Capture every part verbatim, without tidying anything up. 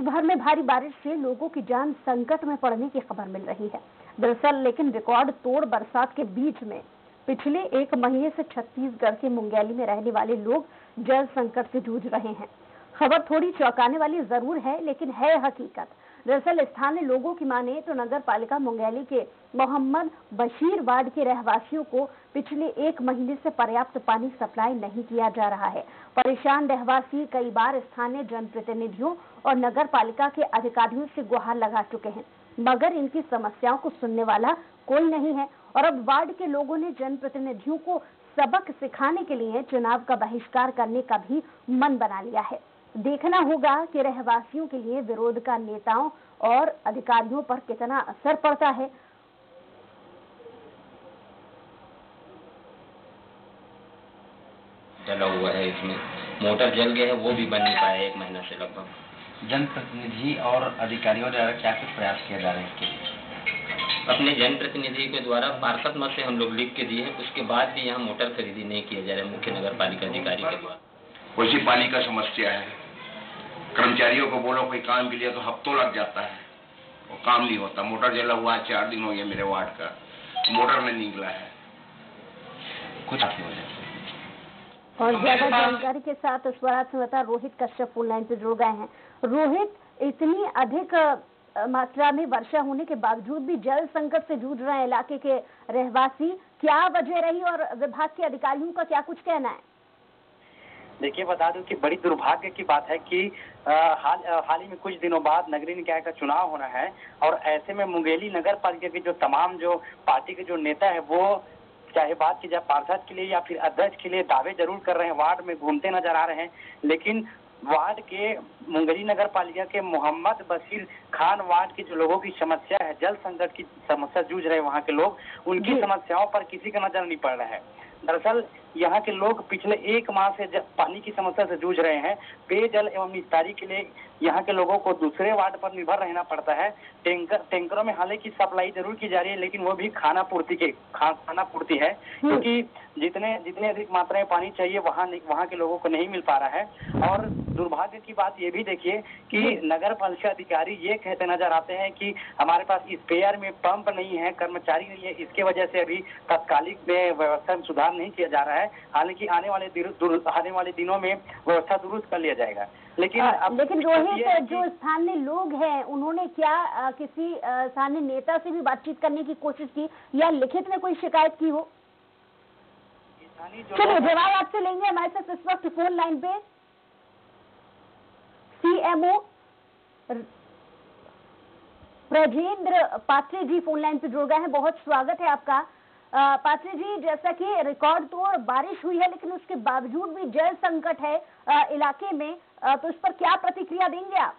भर में भारी बारिश से लोगों की जान संकट में पड़ने की खबर मिल रही है। दरअसल लेकिन रिकॉर्ड तोड़ बरसात के बीच में पिछले एक महीने से छत्तीसगढ़ के मुंगेली में रहने वाले लोग जल संकट से जूझ रहे हैं। खबर थोड़ी चौंकाने वाली जरूर है, लेकिन है हकीकत। दरअसल स्थानीय लोगों की माने तो नगर पालिका मुंगेली के मोहम्मद बशीर वार्ड के रहवासियों को पिछले एक महीने से पर्याप्त पानी सप्लाई नहीं किया जा रहा है। परेशान रहवासी कई बार स्थानीय जनप्रतिनिधियों और नगर पालिका के अधिकारियों से गुहार लगा चुके हैं, मगर इनकी समस्याओं को सुनने वाला कोई नहीं है। और अब वार्ड के लोगों ने जनप्रतिनिधियों को सबक सिखाने के लिए चुनाव का बहिष्कार करने का भी मन बना लिया है। देखना होगा कि रहवासियों के लिए विरोध का नेताओं और अधिकारियों पर कितना असर पड़ता है। जला हुआ है, इसमें मोटर जल गया है, वो भी बन नहीं पाया एक महीना से लगभग। जनप्रतिनिधि और अधिकारियों द्वारा क्या कुछ प्रयास किए जा रहे हैं इसके लिए? अपने जनप्रतिनिधि के द्वारा पार्षद मत से हम लोग लिख के दिए हैं, उसके बाद भी यहाँ मोटर खरीदी नहीं किया जा रहा है मुख्य नगर पालिका अधिकारी के द्वारा। वैसी पानी का समस्या है, कर्मचारियों को बोलो कोई काम के लिए तो हफ्तों लग जाता है, वो काम नहीं होता। मोटर जला हुआ है, चार दिन हो गया मेरे वार्ड का, मोटर में निकला है कुछ। और ज्यादा जानकारी के साथ स्वराज संवाददाता रोहित कश्यप फोन लाइन पे जुड़ गए हैं। रोहित, इतनी अधिक मात्रा में वर्षा होने के बावजूद भी जल संकट से जूझ रहे हैं इलाके के रहवासी, क्या वजह रही और विभाग के अधिकारियों का क्या कुछ कहना है? देखिए, बता दूं कि बड़ी दुर्भाग्य की बात है कि आ, हाल हाल ही में कुछ दिनों बाद नगरीय निकाय का चुनाव होना है और ऐसे में मुंगेली नगर पालिका के जो तमाम जो पार्टी के जो नेता है वो चाहे बात की जाए पार्षद के लिए या फिर अध्यक्ष के लिए दावे जरूर कर रहे हैं, वार्ड में घूमते नजर आ रहे हैं, लेकिन वार्ड के मुंगेली नगर पालिका के मोहम्मद बशीर खान वार्ड के जो लोगों की समस्या है, जल संकट की समस्या जूझ रहे हैं वहाँ के लोग, उनकी समस्याओं पर किसी का नजर नहीं पड़ रहा है। दरअसल यहाँ के लोग पिछले एक माह से पानी की समस्या से जूझ रहे हैं। पेयजल एवं निस्तारी के लिए यहाँ के लोगों को दूसरे वार्ड पर निर्भर रहना पड़ता है। टैंकर टैंकरों में हालांकि सप्लाई जरूर की जा रही है, लेकिन वो भी खाना पूर्ति के खा, खाना पूर्ति है, क्योंकि जितने जितने अधिक मात्रा में पानी चाहिए वहाँ वहाँ के लोगों को नहीं मिल पा रहा है। और दुर्भाग्य की बात ये भी देखिए कि नगर पालिका अधिकारी ये कहते नजर आते हैं कि हमारे पास स्पेयर में पंप नहीं है, कर्मचारी नहीं है, इसके वजह से अभी तात्कालिक में व्यवस्था में सुधार नहीं किया जा रहा है। हालांकि आने वाले आने वाले दिनों में व्यवस्था दुरुस्त कर लिया जाएगा। लेकिन आ, लेकिन रोहित, जो स्थानीय लोग हैं उन्होंने क्या आ, किसी स्थानीय नेता से भी बातचीत करने की कोशिश की या लिखित में कोई शिकायत की हो? चलिए जवाब आपसे लेंगे। हमारे साथ इस वक्त फोन लाइन पे CMO Brajendra Patre ji phone line पे जुड़ गए हैं। बहुत स्वागत है आपका। पात्रे जी, जैसा कि रिकॉर्ड तोड़ बारिश हुई है लेकिन उसके बावजूद भी जल संकट है आ, इलाके में, आ, तो इस पर क्या प्रतिक्रिया देंगे आप?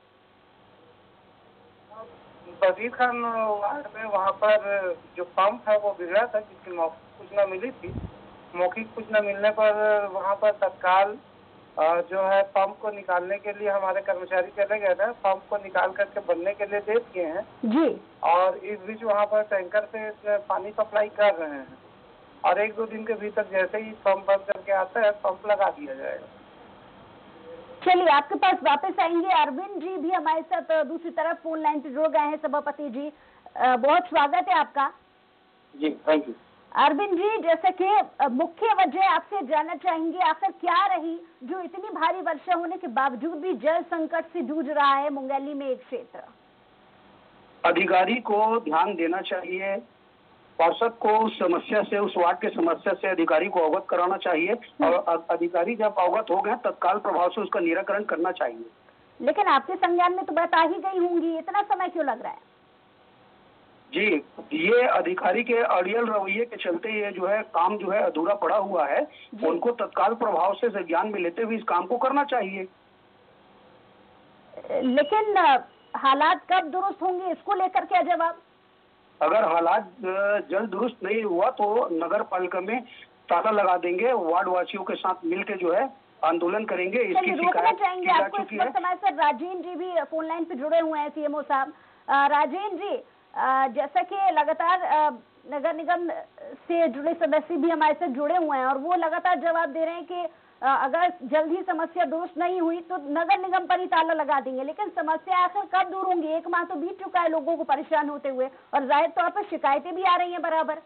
बशीर खान वार्ड में वहाँ पर जो पंप है वो बिगड़ा था, जिसकी मौखिक सूचना मिली थी। मौखिक सूचना मिलने पर वहाँ पर तत्काल जो है पंप को निकालने के लिए हमारे कर्मचारी चले गए थे। पंप को निकाल करके बनने के लिए दे दिए हैं जी। और इस बीच वहाँ पर टैंकर से पानी सप्लाई कर रहे हैं और एक दो दिन के भीतर जैसे ही पंप बंद करके आता है पंप लगा दिया जाएगा। चलिए आपके पास वापस आएंगे। अरविंद जी भी हमारे साथ दूसरी तरफ फोन लाइन पे जुड़ गए हैं। सभापति जी, बहुत स्वागत है आपका। जी, थैंक यू। अरविंद जी, जैसे कि मुख्य वजह आपसे जानना चाहेंगे, आखिर क्या रही जो इतनी भारी वर्षा होने के बावजूद भी जल संकट से जूझ रहा है मुंगेली में एक क्षेत्र? अधिकारी को ध्यान देना चाहिए, पार्षद को उस समस्या से, उस वार्ड के समस्या से अधिकारी को अवगत कराना चाहिए और अधिकारी जब अवगत हो गए तत्काल प्रभाव से उसका निराकरण करना चाहिए। लेकिन आपके संज्ञान में तो बता ही गई होंगी, इतना समय क्यों लग रहा है? जी, ये अधिकारी के अड़ियल रवैये के चलते ये जो है काम जो है अधूरा पड़ा हुआ है। उनको तत्काल प्रभाव से संज्ञान में लेते हुए इस काम को करना चाहिए। लेकिन हालात कब दुरुस्त होंगे, इसको लेकर क्या जवाब? अगर हालात जल्द दुरुस्त नहीं हुआ तो नगर पालिका में ताला लगा देंगे, वार्ड वासियों के साथ मिलकर जो है आंदोलन करेंगे। इसकी शिकायत की जा चुकी है। हमारे साथ राजेंद्र जी भी फोन लाइन पे जुड़े हुए हैं। सीएमओ साहब, राजेंद्र जी, जैसा कि लगातार नगर निगम से जुड़े सदस्य भी हमारे साथ जुड़े हुए हैं और वो लगातार जवाब दे रहे हैं कि अगर जल्द ही समस्या दुरुस्त नहीं हुई तो नगर निगम पर ही ताला लगा देंगे, लेकिन समस्या आखिर कब दूर होंगी? एक माह तो बीत चुका है लोगों को परेशान होते हुए, और जाहिर तौर पर शिकायतें भी आ रही हैं बराबर।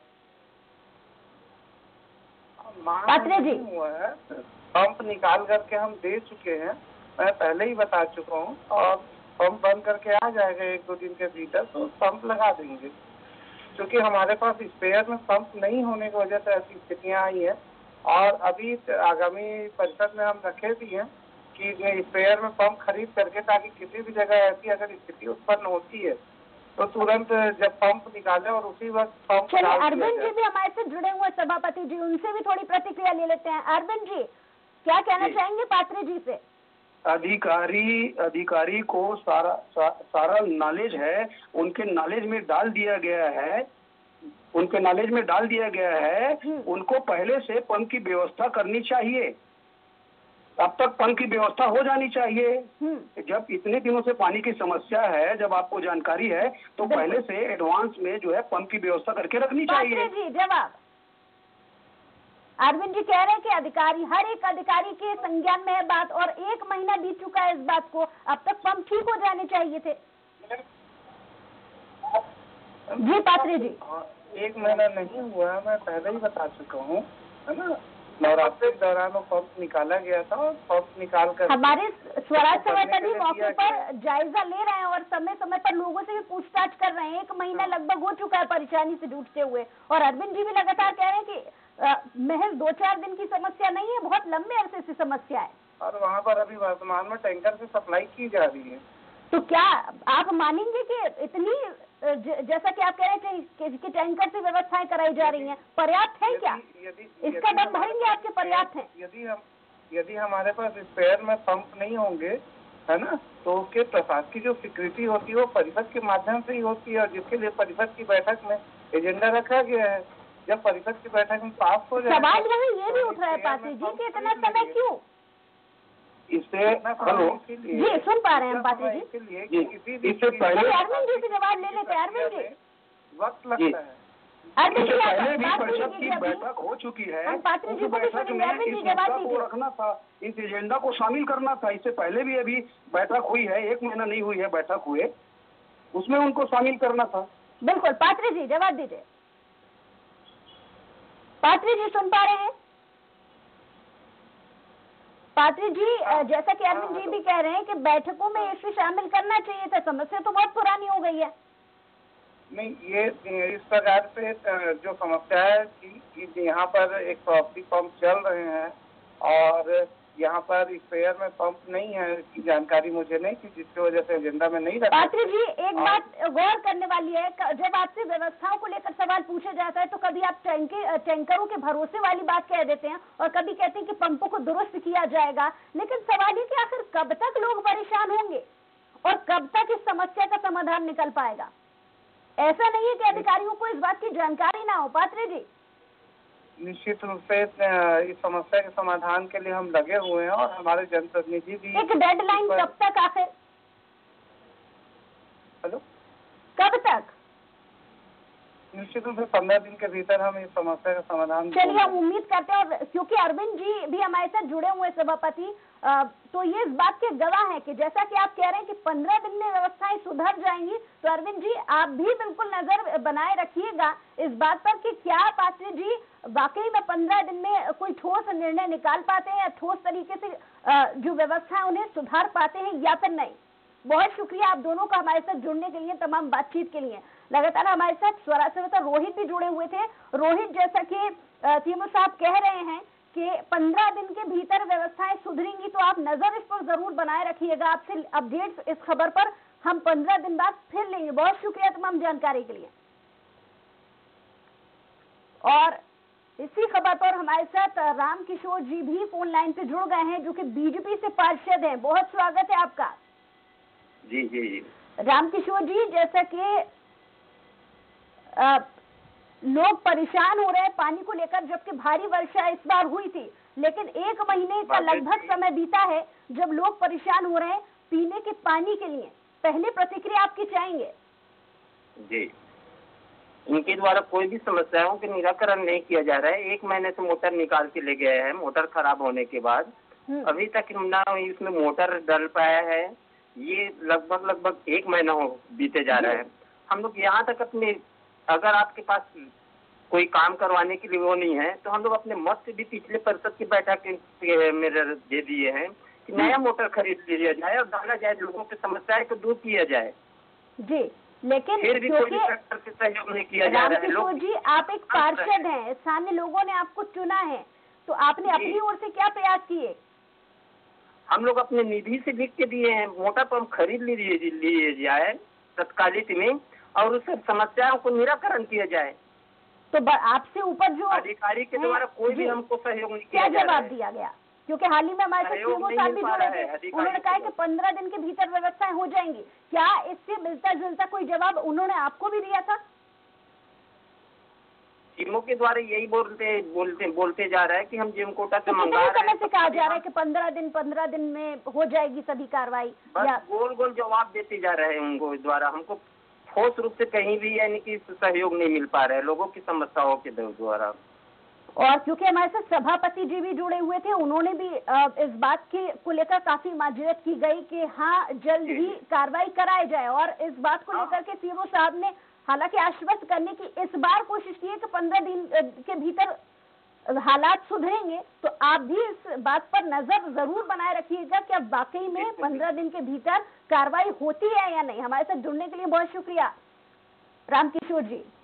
पात्रे जी, पंप निकाल करके हम दे चुके हैं, मैं पहले ही बता चुका हूँ, और पंप बंद करके आ जाएगा एक दो दिन के भीतर तो पंप लगा देंगे, क्योंकि हमारे पास स्पेयर में पंप नहीं होने की वजह से ऐसी स्थितियाँ आई हैं। और अभी आगामी परिषद में हम रखे भी हैं कि स्पेयर में पंप खरीद करके, ताकि किसी भी जगह ऐसी अगर स्थिति उत्पन्न होती है तो तुरंत जब पंप निकाले और उसी वक्त पंप। चलिए, अरविंद जी भी हमारे से जुड़े हुए सभापति जी, उनसे भी थोड़ी प्रतिक्रिया ले लेते हैं। अरविंद जी, क्या कहना चाहेंगे पात्रे जी से? अधिकारी अधिकारी को सारा सा, सारा नॉलेज है, उनके नॉलेज में डाल दिया गया है उनके नॉलेज में डाल दिया गया है उनको पहले से पंप की व्यवस्था करनी चाहिए, अब तक पंप की व्यवस्था हो जानी चाहिए। जब इतने दिनों से पानी की समस्या है, जब आपको जानकारी है, तो पहले से एडवांस में जो है पंप की व्यवस्था करके रखनी चाहिए। जी जवाब, अरविंद जी कह रहे हैं कि अधिकारी, हर एक अधिकारी के संज्ञान में है बात, और एक महीना बीत चुका है इस बात को, अब तक पंप ठीक हो जाने चाहिए थे। जी पात्रे जी, एक महीना नहीं हुआ, मैं पहले ही बता चुका हूँ, है ना। नवरात्रि के दौरान वो पंप निकाला गया था, और पंप निकाल कर हमारे स्वराज सभापति भी मौके पर जायजा ले रहे हैं और समय समय पर लोगों से भी पूछताछ कर रहे हैं। एक महीना लगभग हो चुका है परेशानी से जूझते हुए, और अरविंद जी भी लगातार कह रहे हैं कि आ, महज दो चार दिन की समस्या नहीं है, बहुत लंबे अरसे से समस्या है, और वहाँ पर अभी वर्तमान में टैंकर से सप्लाई की जा रही है। तो क्या आप मानेंगे कि इतनी ज, जैसा कि आप कह रहे हैं कि, कि टैंकर से व्यवस्थाएं कराई जा रही हैं, पर्याप्त है क्या? इसका दम भरेंगे आपके पर्याप्त है? यदि हम यदि हमारे पास स्पेयर में पंप नहीं होंगे, है ना, तो उसके प्रशासन की जो स्वीकृति होती है वो परिषद के माध्यम से ही होती है, और जिसके लिए परिषद की बैठक में एजेंडा रखा गया है। जब परिषद की बैठक में पास हो जाए, सवाल यहाँ ये भी उठ रहा है पात्रे जी कि इतना समय क्यों? इससे हेलो जी सुन पा रहे हैं पात्रे जी, इससे पहले अरविंद जी से जवाब ले लेते हैं। अरविंद जी, वक्त लगता है। अरविंद जी पहले भी परिषद की बैठक हो चुकी है, पात्रे जी को बैठक में इस मुद्दा को रखना था, इस एजेंडा को शामिल करना था। इससे पहले भी अभी बैठक हुई है, एक महीना नहीं हुई है बैठक हुए, उसमें उनको शामिल करना था। बिल्कुल, पात्रे जी जवाब दीजिए। पात्रे जी सुन पा रहे हैं? पात्रे जी, जैसा कि अरविंद जी भी कह रहे हैं कि बैठकों में इसे शामिल करना चाहिए था, समस्या तो बहुत पुरानी हो गई है। नहीं, ये इस प्रकार से जो समस्या है कि यहाँ पर एक सौ अस्सी पंप चल रहे हैं, और यहाँ पर स्पेयर में पंप नहीं है, इसकी जानकारी मुझे नहीं थी, जिसकी वजह से एजेंडा में नहीं रखा। पात्रे जी, एक बात गौर करने वाली है, जब आपसे व्यवस्थाओं को लेकर सवाल पूछा जाता है तो कभी आप टैंके टैंकरों के भरोसे वाली बात कह देते हैं, और कभी कहते हैं कि पंपों को दुरुस्त किया जाएगा, लेकिन सवाल ये कि आखिर कब तक लोग परेशान होंगे और कब तक इस समस्या का समाधान निकल पाएगा? ऐसा नहीं है कि अधिकारियों को इस बात की जानकारी ना हो। पात्रे जी, निश्चित रूप से इस समस्या के समाधान के लिए हम लगे हुए हैं, और हमारे जनप्रतिनिधि भी। एक डेडलाइन कब तक आखिर? हेलो, कब तक? निश्चित रूप से पंद्रह दिन के भीतर हम इस समस्या का समाधान। चलिए, हम उम्मीद करते हैं, और क्योंकि अरविंद जी भी हमारे साथ जुड़े हुए सभापति, तो ये इस बात के गवाह हैं कि जैसा कि आप कह रहे हैं कि पंद्रह दिन में व्यवस्थाएं सुधर जाएंगी, तो अरविंद जी आप भी बिल्कुल नजर बनाए रखिएगा इस बात पर कि क्या पात्रे जी वाकई में पंद्रह दिन में कोई ठोस निर्णय निकाल पाते हैं, या ठोस तरीके से जो व्यवस्था उन्हें सुधार पाते हैं या फिर नहीं। बहुत शुक्रिया आप दोनों का हमारे साथ जुड़ने के लिए, तमाम बातचीत के लिए। लगातार हमारे साथ स्वराज सेवक रोहित भी जुड़े हुए थे। रोहित, जैसा कि सीएमओ साहब कह रहे हैं कि पंद्रह दिन के भीतर व्यवस्थाएं सुधरेंगी, तो आप नजर इस पर जरूर बनाए रखिएगा। आपसे अपडेट इस खबर पर हम पंद्रह दिन बाद फिर लेंगे। बहुत शुक्रिया तमाम जानकारी के लिए। और इसी खबर पर हमारे साथ राम किशोर जी भी फोन लाइन पे जुड़ गए हैं, जो कि बीजेपी से पार्षद हैं। बहुत स्वागत है आपका। जी जी जी राम किशोर जी, जैसा कि लोग परेशान हो रहे हैं पानी को लेकर, जबकि भारी वर्षा इस बार हुई थी, लेकिन एक महीने का लगभग समय बीता है जब लोग परेशान हो रहे हैं पीने के पानी के लिए। पहले प्रतिक्रिया आपकी चाहेंगे? जी, इनके द्वारा कोई भी समस्याओं के निराकरण नहीं किया जा रहा है। एक महीने से मोटर निकाल के ले गए हैं, मोटर खराब होने के बाद अभी तक ना इसमें मोटर डल पाया है। ये लगभग लगभग एक महीना हो बीते जा रहा है। हम लोग यहाँ तक अपने, अगर आपके पास कोई काम करवाने के लिए वो नहीं है तो हम लोग अपने मत से भी पिछले परिषद की बैठक में दे दिए हैं कि नया मोटर खरीद लिया जाए और डाला जाए, लोगों की समस्याएं को दूर किया जाए जी। लेकिन फिर भी कोई सरकार से सहयोग नहीं किया जा रहा है। रामकिशोर जी, आप एक पार्षद हैं, स्थानीय लोगों ने आपको चुना है, तो आपने अपनी ओर से क्या प्रयास किए? हम लोग अपने निधि से लिख के दिए हैं, मोटर पंप खरीद लिए लिए जाए तत्कालिक में और उस समस्याओं को निराकरण किया जाए। तो आपसे ऊपर जो अधिकारी के द्वारा कोई भी हमको सहयोग नहीं किया जा रहा है। क्या जवाब दिया गया? क्योंकि हाल ही में हमारे साथ सीएमओ साहब भी जुड़े थे, उन्होंने कहा कि पंद्रह दिन के भीतर व्यवस्थाएं हो जाएंगी। क्या इससे मिलता जुलता कोई जवाब उन्होंने आपको भी दिया था? सीएमओ के द्वारा यही बोलते बोलते बोलते जा रहा है कि हम जेम कोटा से मंगा रहे हैं। समय से कहा जा रहा है कि पंद्रह दिन पंद्रह दिन में हो जाएगी सभी कार्रवाई। बस गोल गोल जवाब देते जा रहे हैं उनको द्वारा। हमको ठोस रूप से कहीं भी यानी कि सहयोग नहीं मिल पा रहा है लोगों की समस्याओं के द्वारा। और क्योंकि हमारे साथ सभापति जी भी जुड़े हुए थे, उन्होंने भी इस बात के को लेकर काफी माजरत की गई कि हाँ जल्द ही कार्रवाई कराई जाए। और इस बात को लेकर के सीएमओ साहब ने हालांकि आश्वस्त करने की इस बार कोशिश की है कि पंद्रह दिन के भीतर हालात सुधरेंगे। तो आप भी इस बात पर नजर जरूर बनाए रखिएगा कि अब वाकई में पंद्रह दिन के भीतर कार्रवाई होती है या नहीं। हमारे साथ जुड़ने के लिए बहुत शुक्रिया रामकिशोर जी।